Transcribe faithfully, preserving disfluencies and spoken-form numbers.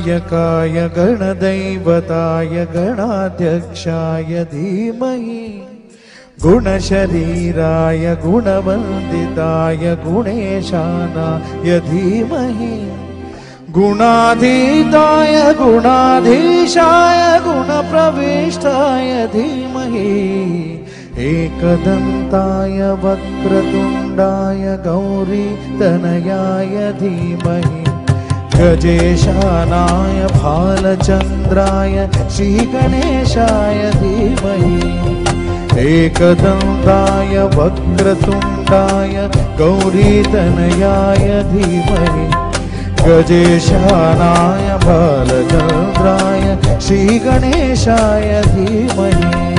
गणनायकाय गणदैवताय गणाध्यक्षाय धीमहि गुणशरीराय गुणवन्दिताय गुणेशानाय धीमहि गुणाधीताय गुणाधीशाय गुणप्रविष्टाय धीमहि एकदन्ताय वक्रतुण्डाय गौरीतनयाय धीमहि गजेशानाय भालचन्द्राय श्रीगणेशाय धीमहि एकदन्ताय वक्रतुण्डाय गौरीतनयाय धीमहि गजेशानाय भालचन्द्राय श्रीगणेशाय धीमहि